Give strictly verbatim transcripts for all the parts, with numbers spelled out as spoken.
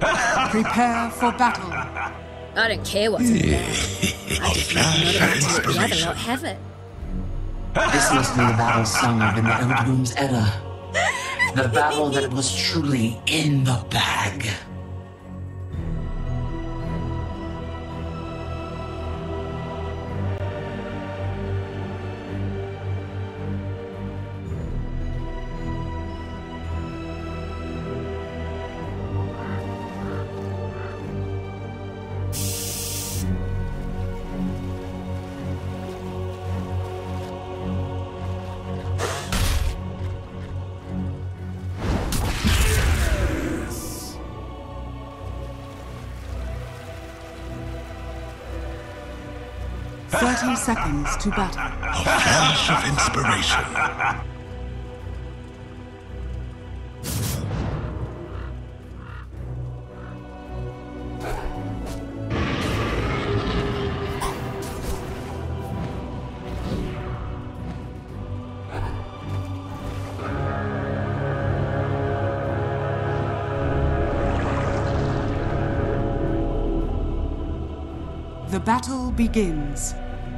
Prepare for battle. I don't care what's in there. I just need another one to let the other lot have it. This must be the battle sung of in the Hoodwink's Edda. The battle that was truly in the bag. Thirty seconds to battle. A flash of inspiration. The battle begins.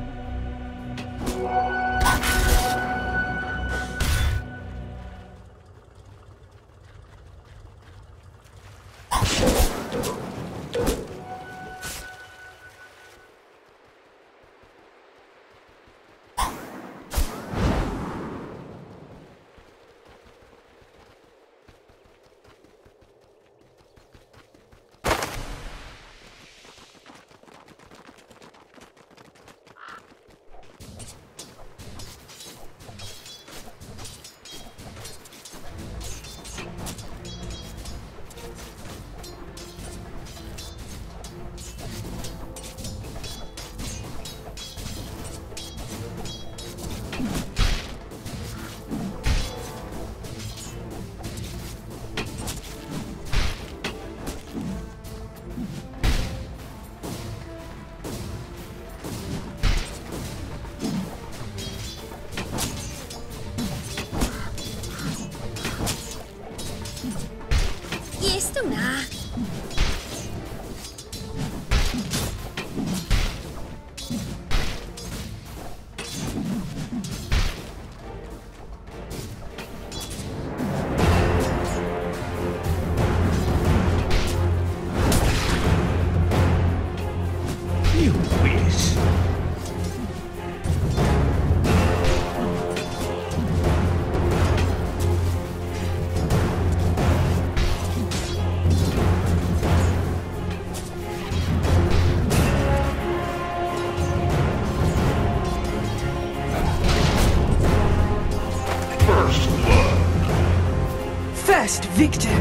First victim.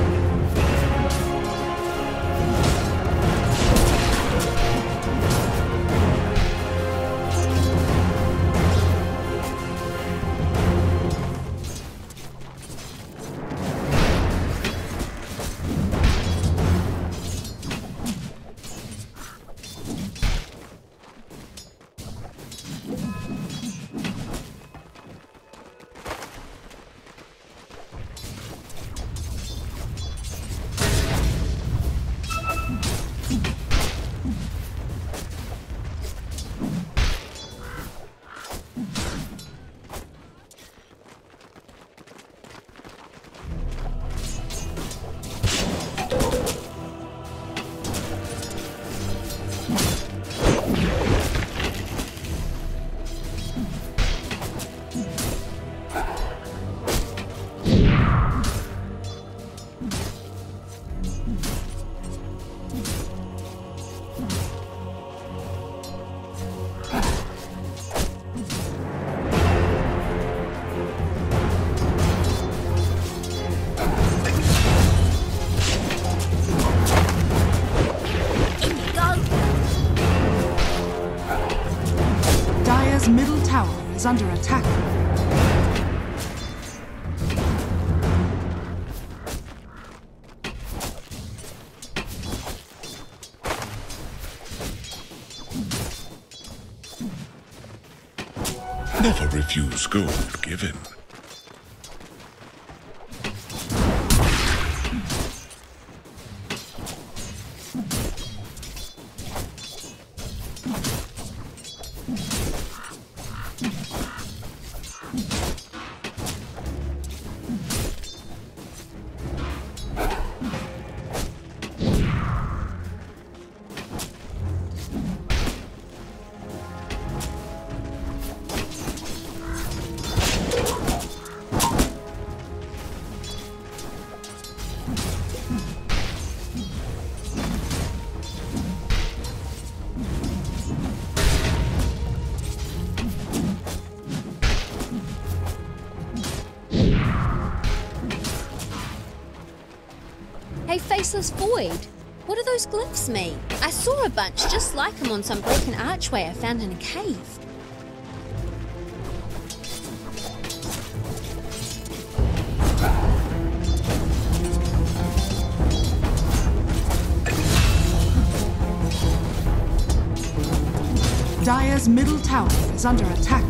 Middle tower is under attack. Never refuse gold given. Hey, Faceless Void, what do those glyphs mean? I saw a bunch just like them on some broken archway I found in a cave. Dire's middle tower is under attack.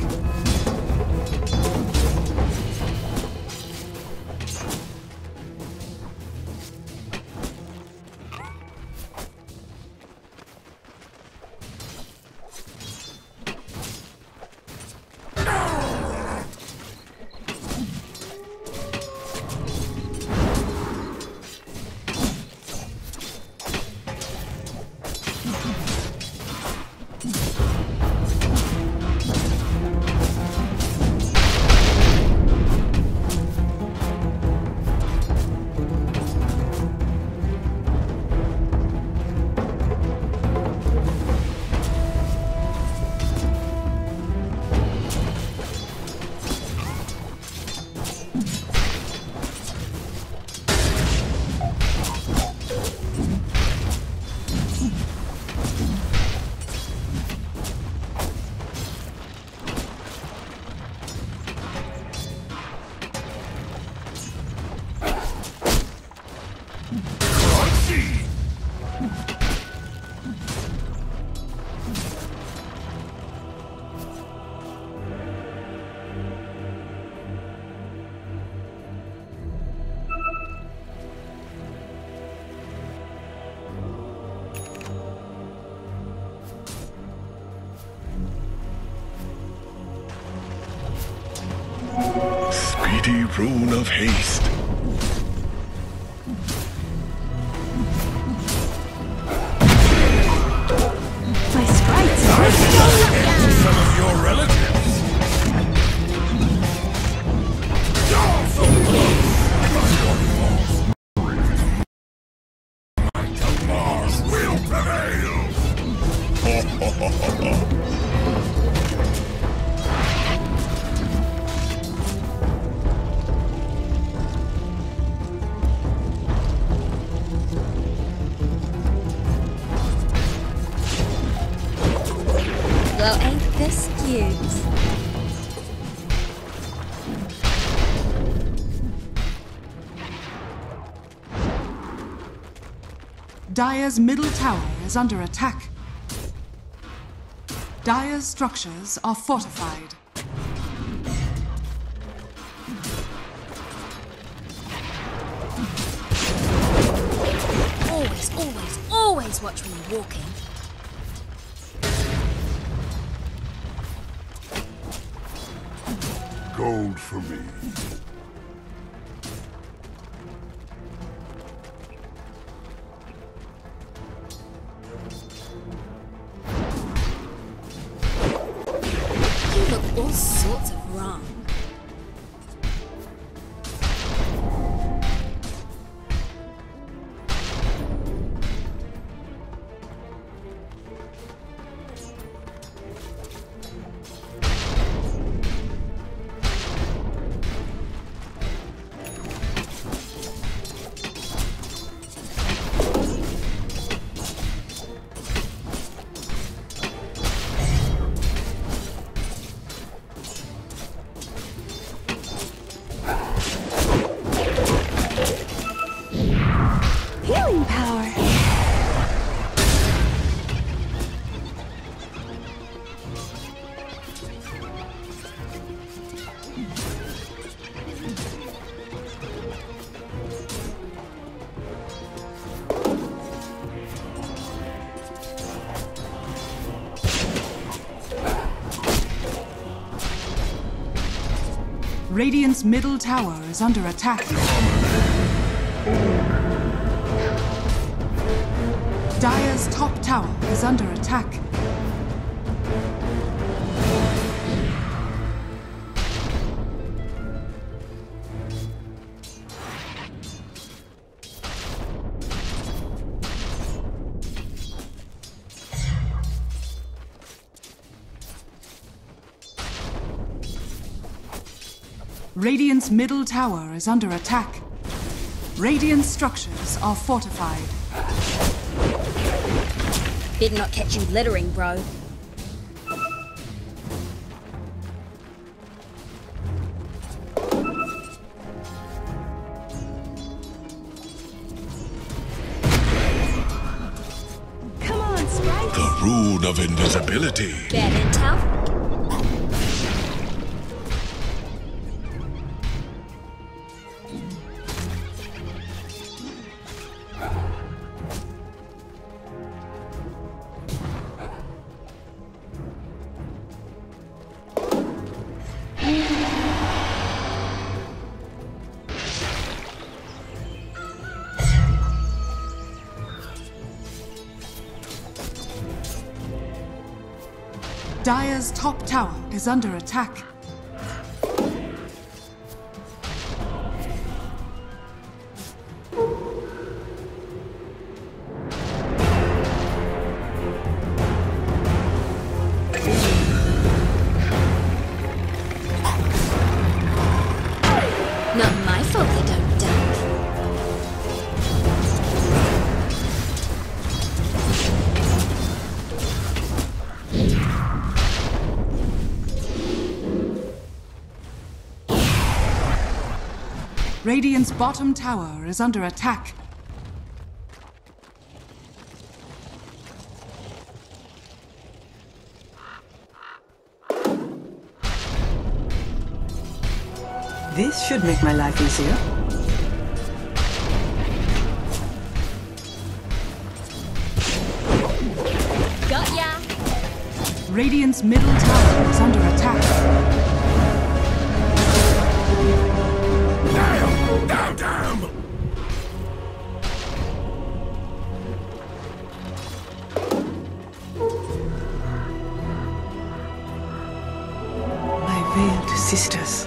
Speedy rune of haste. My sprites are Some of your relatives. Might Mars will prevail. Well, ain't this cute? Dire's middle tower is under attack. Dire's structures are fortified. Always, always, always watch when you're walking. Gold for me. You look all sorts of wrong. healing power. Radiant's middle tower is under attack. Dire's top tower is under attack. Radiant's middle tower is under attack. Radiant structures are fortified. Better not catch you littering, bro. Come on, Sprite. The rune of invisibility. Bad intel? Dire's top tower is under attack. Not my fault they don't duck. Radiant's bottom tower is under attack. This should make my life easier. Got ya! Radiant's middle tower is under attack. Damn! Damn! Damn! My veiled sisters.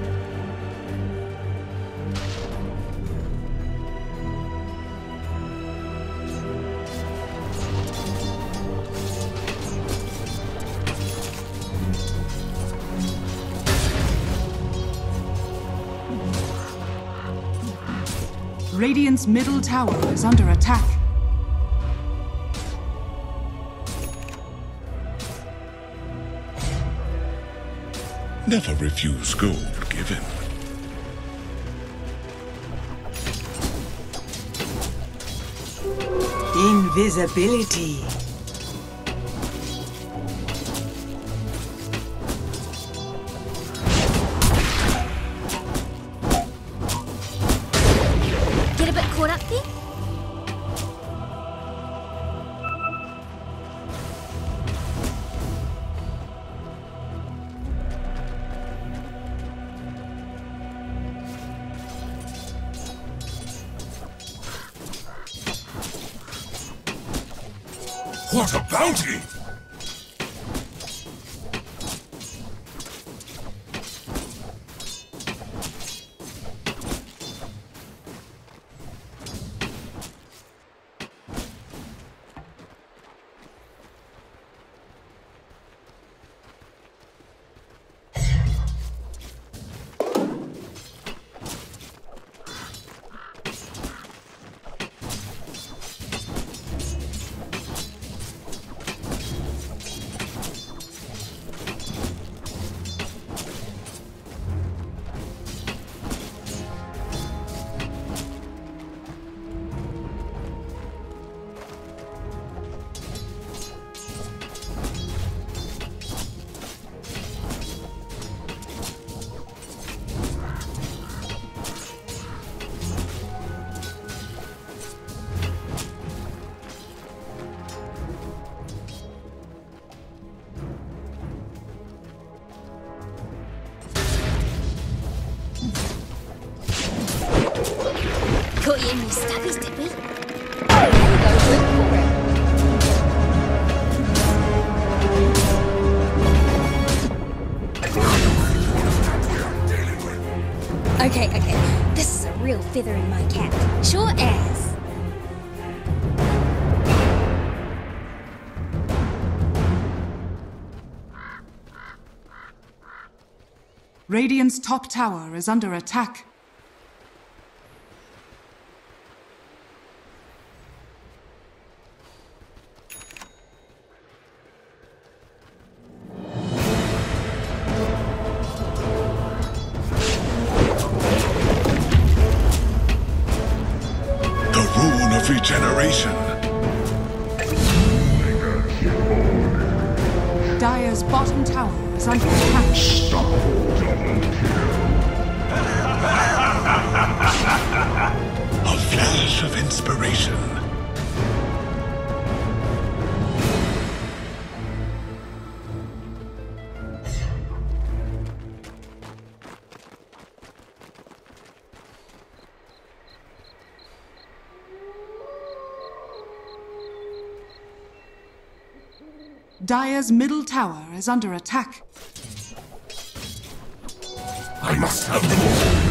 Radiant's middle tower is under attack. Never refuse gold given. Invisibility. Get a bit caught up there? What a bounty! Caught you in your stubbies, did we? There you go, work for it. Okay, okay, this is a real feather in my cap. Sure as. Radiant's top tower is under attack. is under attack. A flash of inspiration. Dire's middle tower is under attack. I must have more.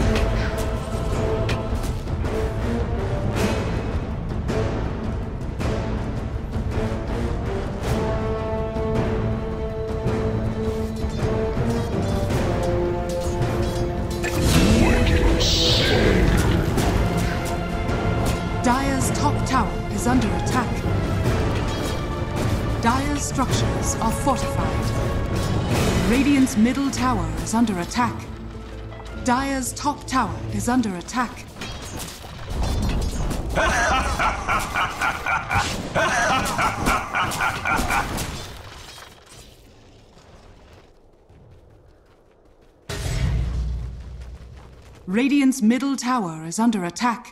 Dire's top tower is under attack. Dire's structures are fortified. Radiant's middle tower is under attack. Dire's top tower is under attack. Radiant's middle tower is under attack.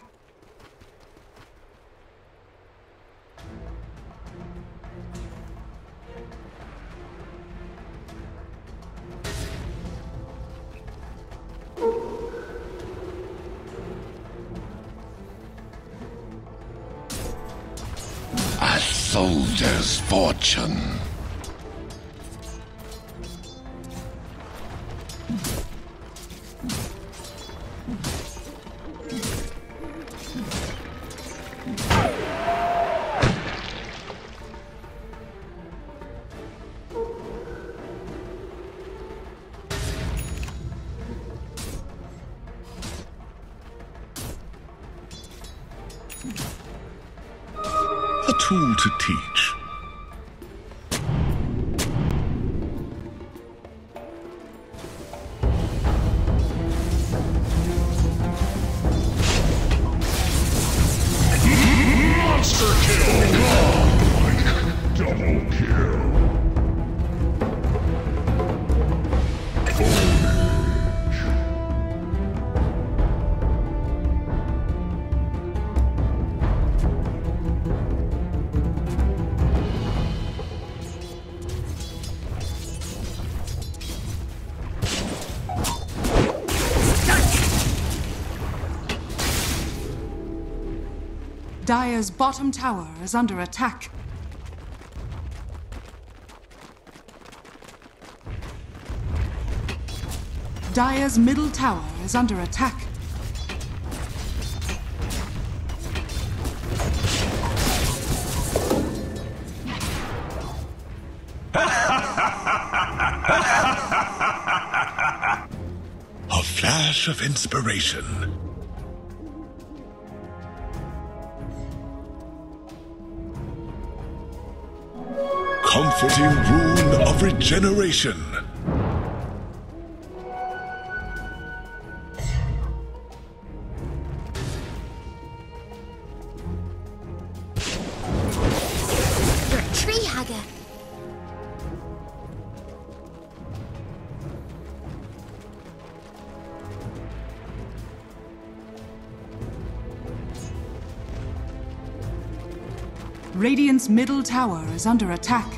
A soldier's fortune. A tool to teach. Monster kill! Godlike double kill. Dire's bottom tower is under attack. Dire's middle tower is under attack. A flash of inspiration. Comforting rune of regeneration. You're a tree hugger. Radiant's middle tower is under attack.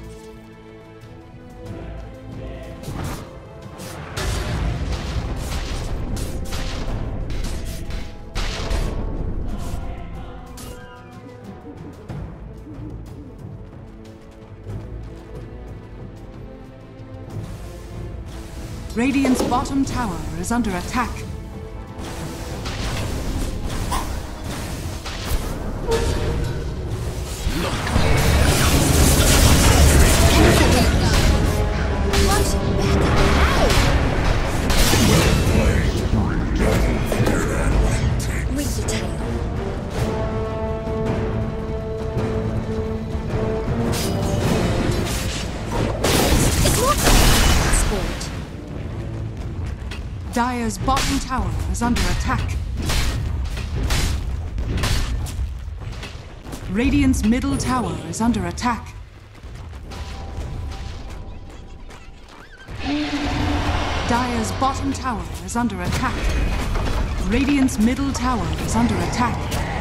Radiant's bottom tower is under attack. Dire's bottom tower is under attack. Radiant's middle tower is under attack. Dire's bottom tower is under attack. Radiant's middle tower is under attack.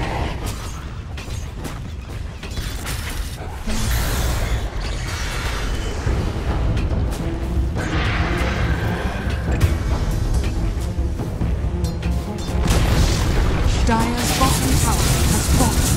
Dire's bottom tower has fallen.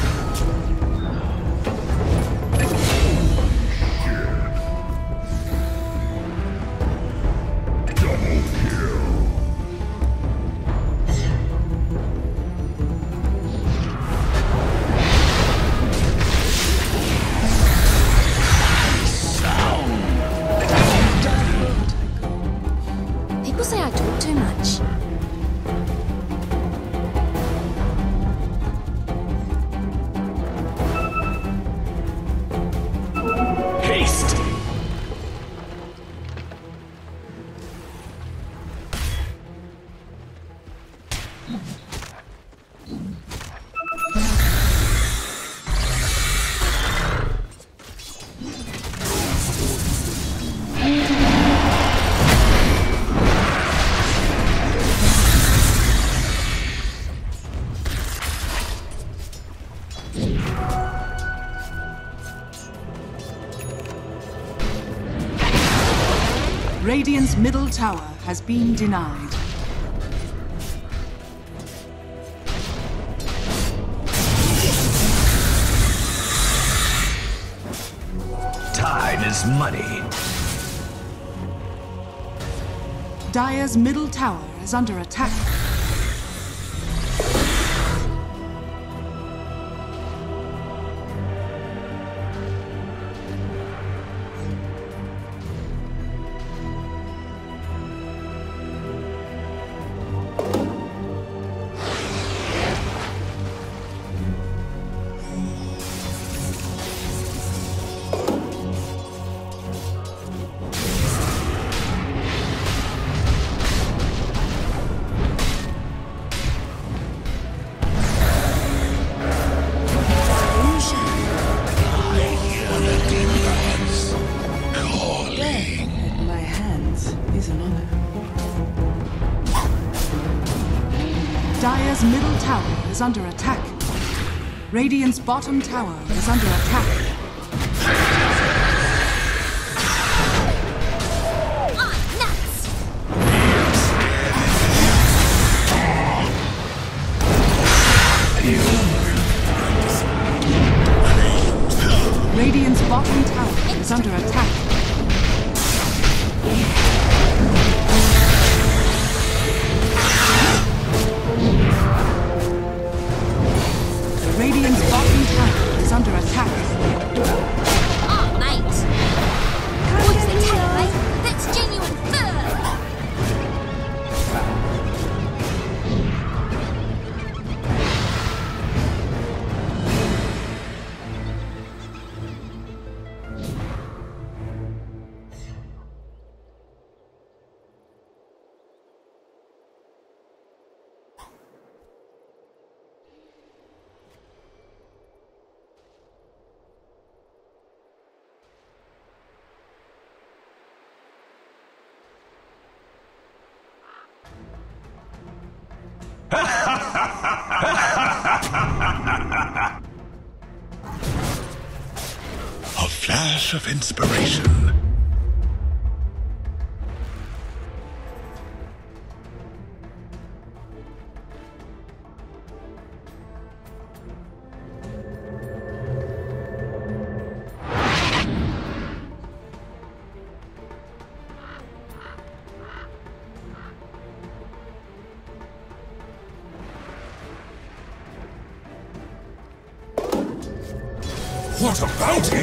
People say I talk too much. Haste! Radiant's middle tower has been denied. Time is money. Dire's middle tower is under attack. Dire's middle tower is under attack. Radiant's bottom tower is under attack. Ah, nuts! Radiant's bottom tower is under attack. Radiant's bottom tower is under attack. Ah, mate! What's the tell, mate? That's genuine fur! A flash of inspiration. What a bounty!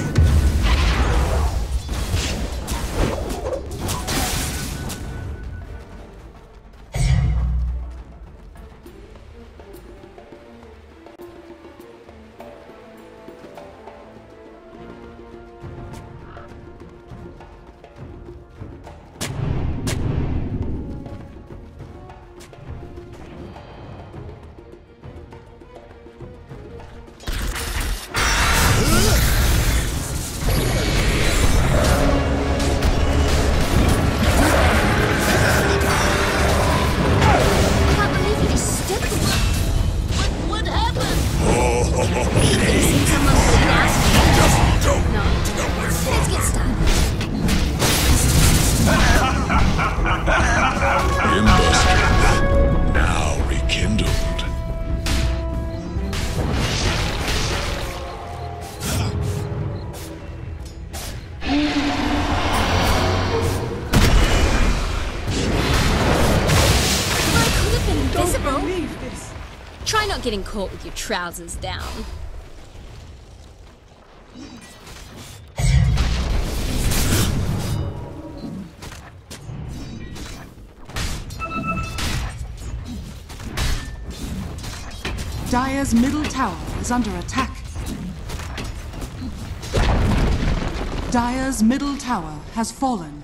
believe this. Try not getting caught with your trousers down. Dire's middle tower is under attack. Dire's middle tower has fallen.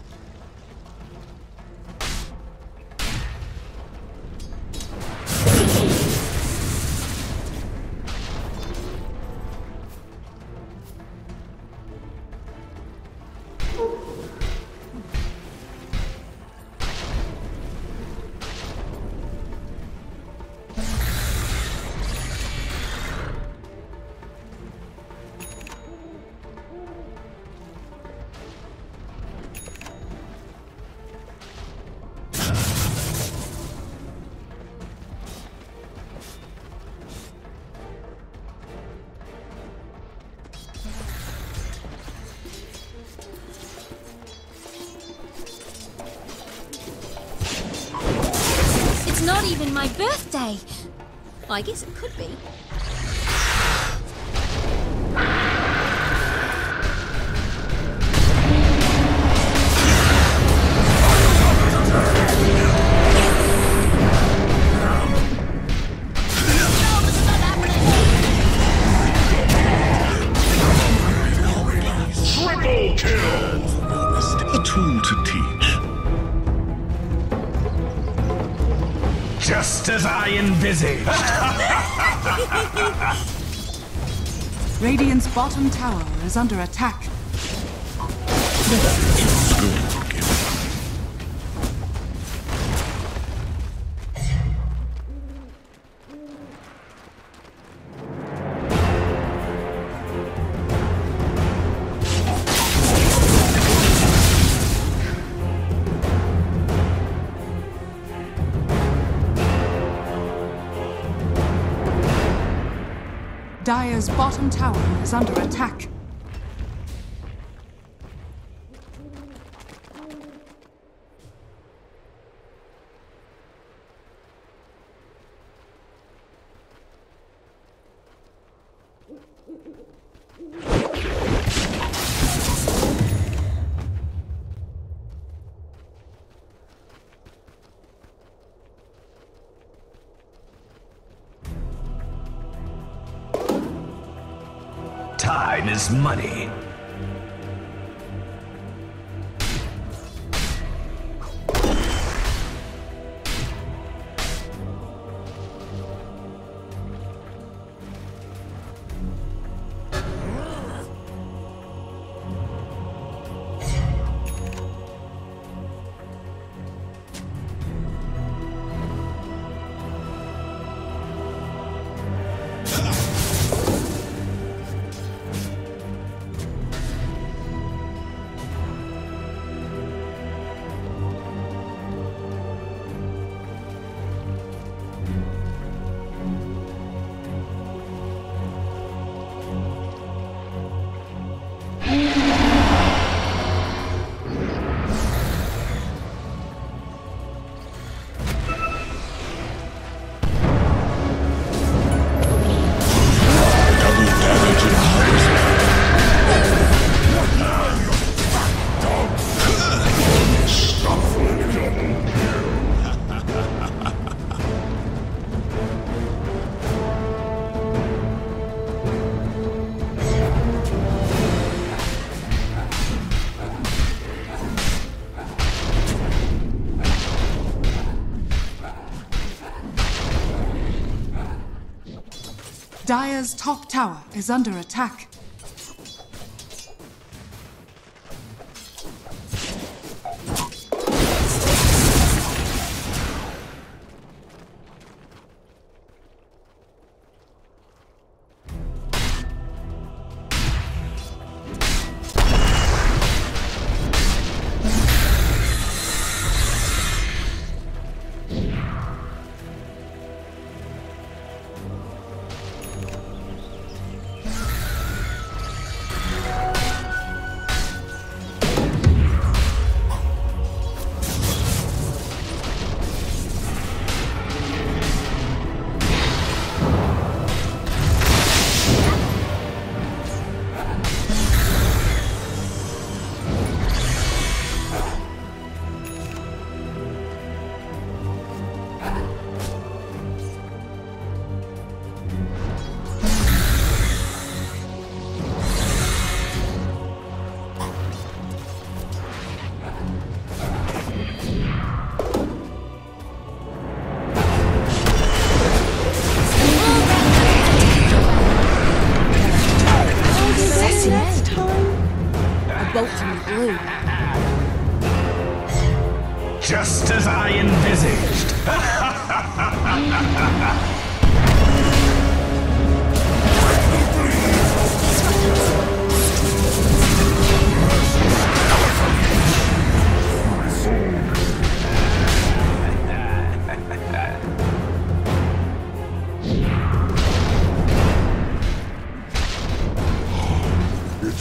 Not even my birthday. Well, I guess it could be. Triple kill! A tool to teach. Just as I envisaged. Radiant's bottom tower is under attack. Dire's bottom tower is under attack. Time is money. Dire's top tower is under attack.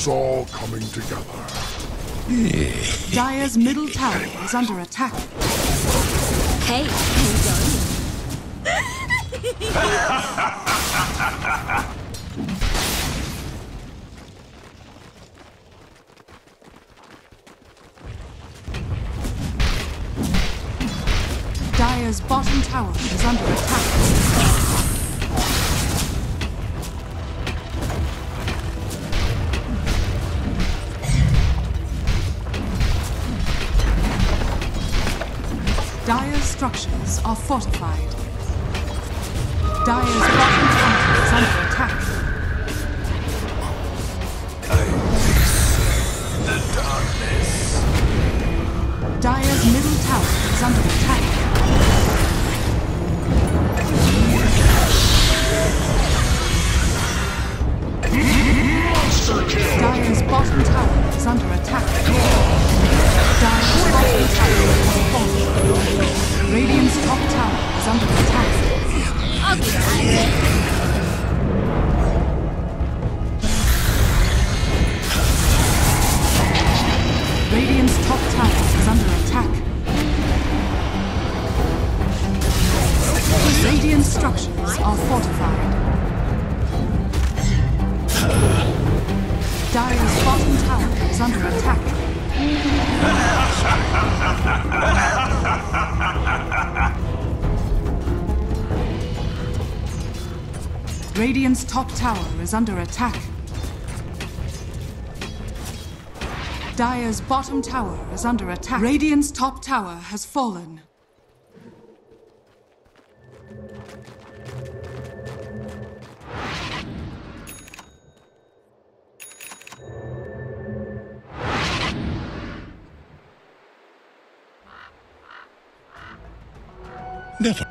It's all coming together. Dire's middle tower is under attack. Hey, Dire's bottom tower is under attack. Dire's structures are fortified. Dire's bottom tower is under attack. The darkness. Dire's middle tower is under attack. Monster kill. Dire's bottom tower is under attack. Dire's bottom tower is falling. Radiant's top tower is under attack. I'll get out of it. Radiant's top tower is under attack. Radiant structures are fortified. Dire's bottom tower is under attack. Radiant's top tower is under attack. Dire's bottom tower is under attack. Radiant's top tower has fallen. Never.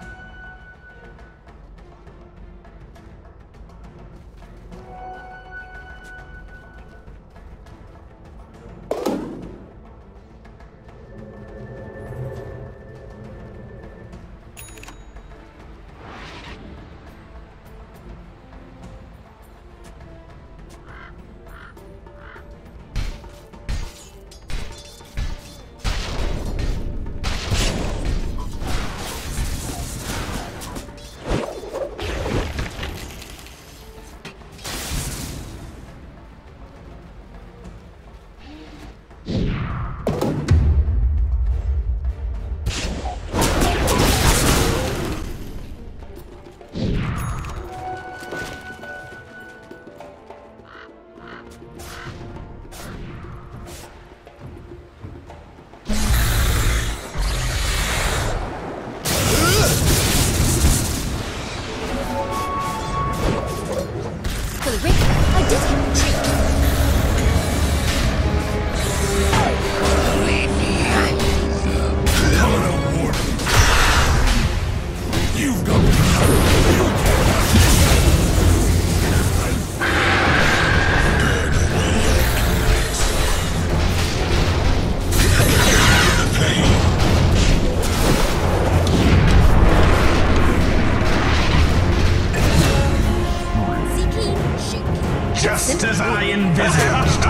Just as I envisaged.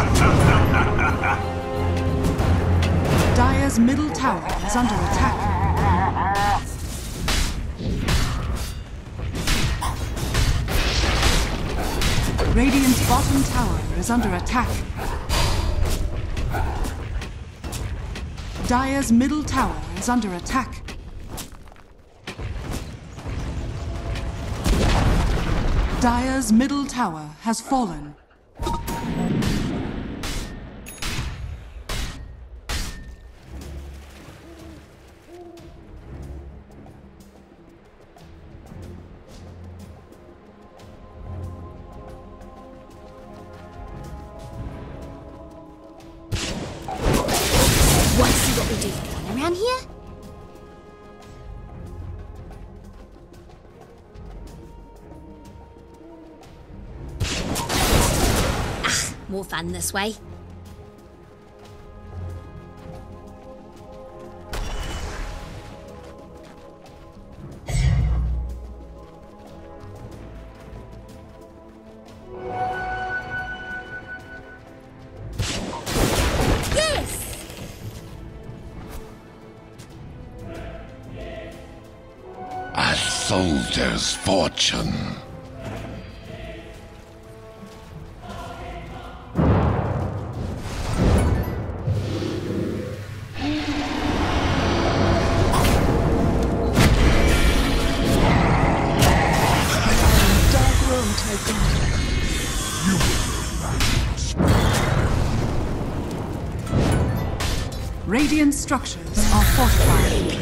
Dire's middle tower is under attack. Radiant's bottom tower is under attack. Dire's middle tower is under attack. Dire's middle tower has fallen. Want to see what we do for fun around here? Ah, more fun this way. A soldier's fortune. Radiant structures are fortified.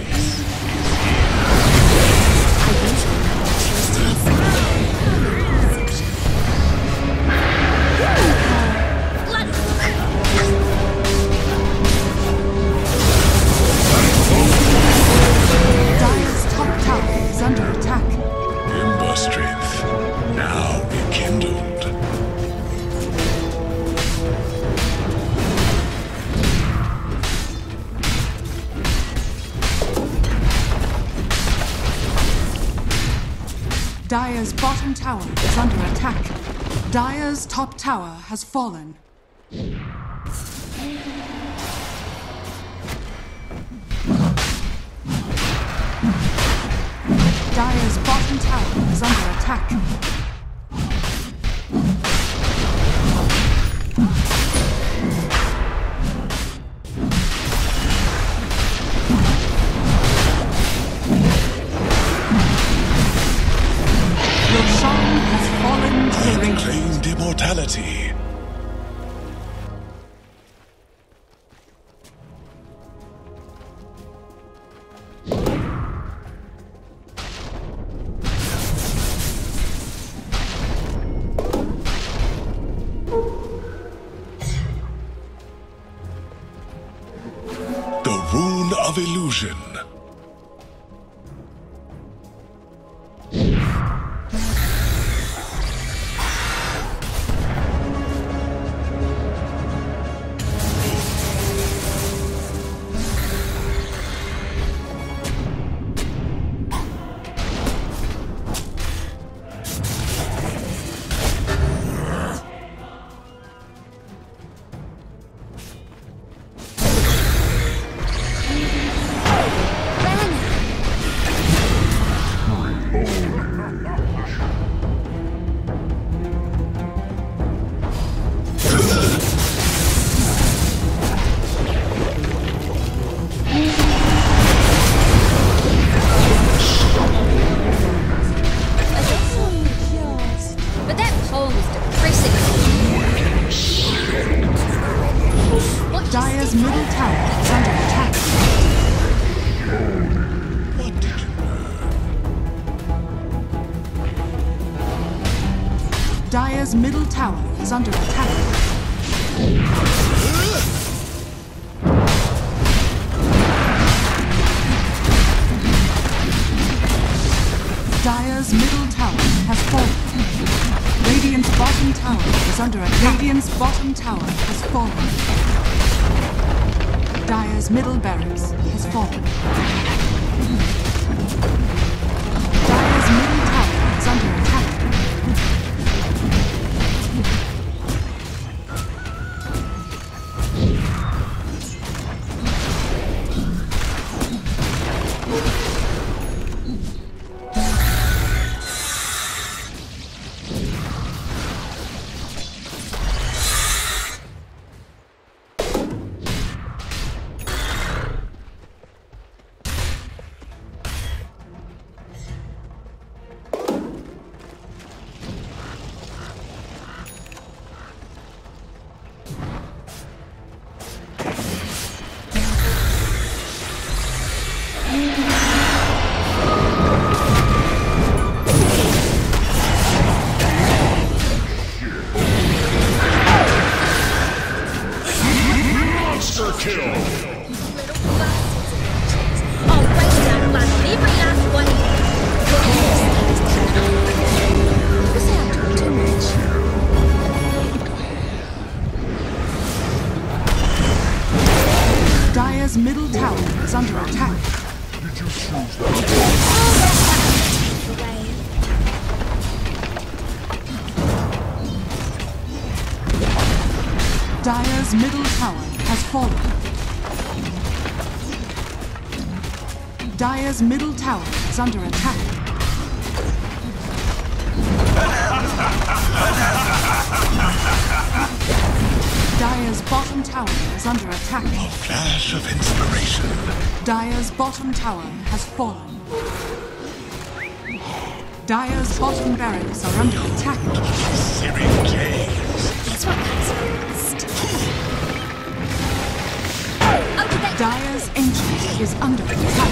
Dire's top tower is under attack. Ember strength, now rekindled. Dire's bottom tower is under attack. Dire's top tower has fallen. Dire's bottom tower is under attack. Claimed immortality. The Rune of Illusion. Dire's middle tower is under attack. What did you learn? Dire's middle tower is under attack. Dire's middle tower has fallen. Radiant's bottom tower is under attack. Radiant's bottom tower has fallen. Dire's middle barracks has fallen. Dire's middle tower is under attack. Dire's middle tower is under attack. Did you choose that? Dire's middle tower has fallen. Dire's middle tower is is under attack. Dire's bottom tower is under attack. A flash of inspiration. Dire's bottom tower has fallen. Dire's bottom barracks are under attack. Syringe. Guess what comes first? Oh, did that... Dire's ancient is under attack.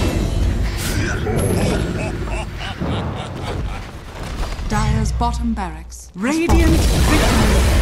Dire's bottom barracks. Radiant victory.